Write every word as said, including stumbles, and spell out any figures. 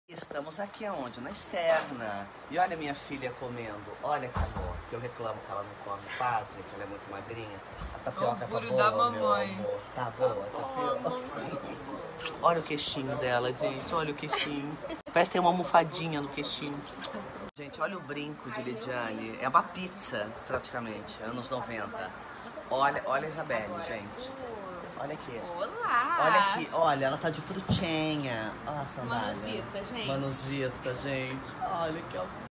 Estamos aqui aonde? Na externa. E olha minha filha comendo. Olha que amor, que eu reclamo que ela não come quase, que ela é muito magrinha. A tapioca tá boa, da meu mamãe. amor. Tá boa a tapioca. Olha o queixinho dela, gente. Olha o queixinho. Parece que tem uma almofadinha no queixinho. Gente, olha o brinco de Lidiane. É uma pizza, praticamente, anos noventa. Olha, olha a Isabelle, gente. Olha aqui. Olá! Olha aqui, olha, ela tá de frutinha. Olha a sandália. Manusita, gente. Manusita, gente. Olha que